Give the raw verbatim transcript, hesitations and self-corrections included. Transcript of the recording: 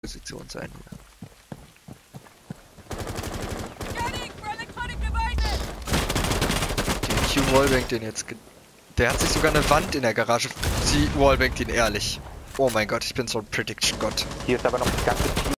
Position sein. Die Q wallbangt den jetzt. Der hat sich sogar eine Wand in der Garage. Sie wallbangt ihn ehrlich. Oh mein Gott, ich bin so ein Prediction-Gott. Hier ist aber noch das ganze Team